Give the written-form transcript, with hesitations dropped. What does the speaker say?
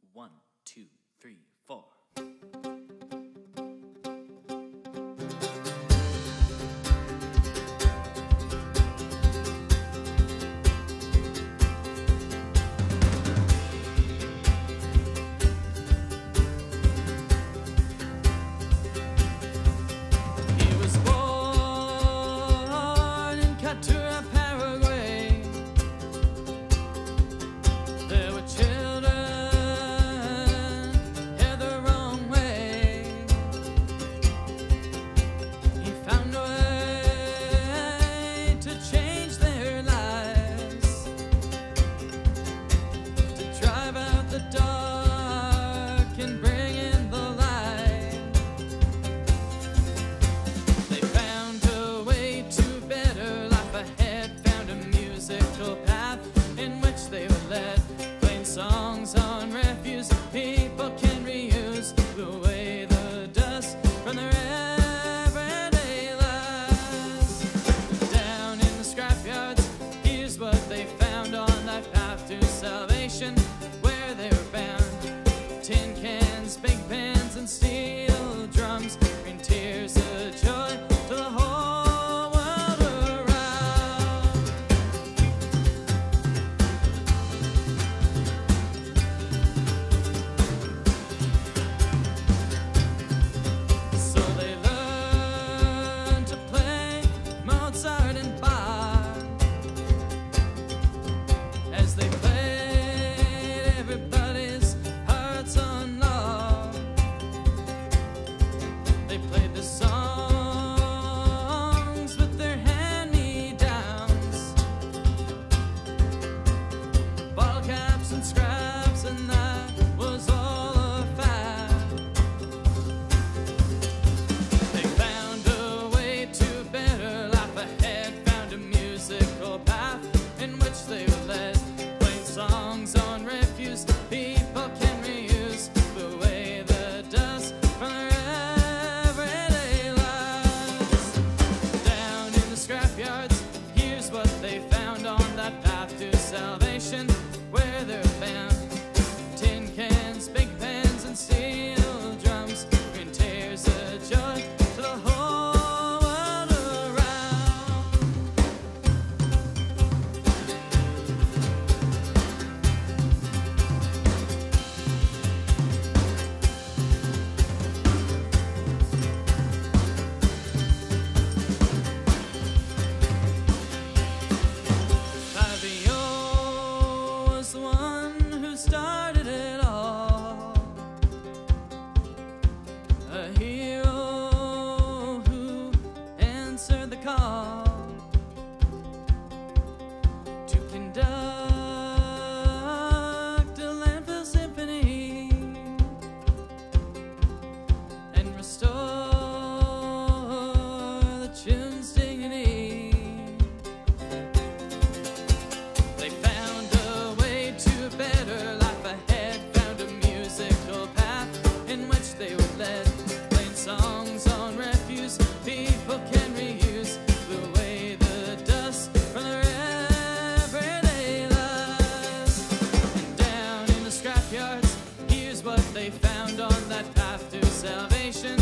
1, 2, 3, 4. Where they were bound, tin cans, big pans, and steel drums, bring tears of joy to the whole world around. So they learned to play Mozart and Bach as they played. Everybody's hearts unlocked. They played the songs with their hand-me-downs, bottle caps and scraps, and that was all a fad. They found a way to better life ahead, found a musical path in which they were led, playing songs on refuse people can reuse, put away the dust from their everyday lives. Down in the scrapyards, here's what they found on that path to salvation, where they're bound, tin cans, big pans, and steel drums, bring tears of joy to the whole world around. Fabio was the one who started it all, a hero who answered the call to conduct a landfill symphony and restore the children's dignity. They found a way to better life ahead, found a musical path in which they were led, playing songs on refuse people can reuse, blew away the dust from their everyday lives. And down in the scrapyards, here's what they found on that path to salvation,